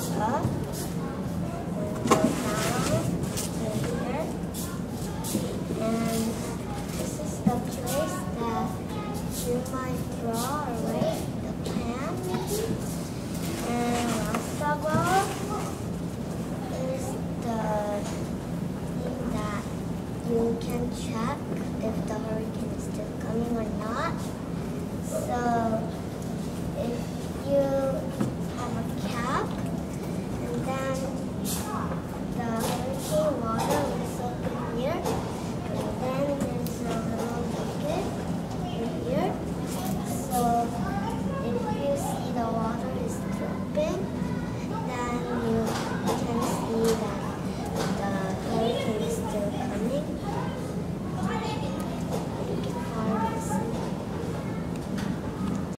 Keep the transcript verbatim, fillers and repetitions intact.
up and go down to here. And this is the place that you might draw or write the plan. And last of all is the thing that you can check if the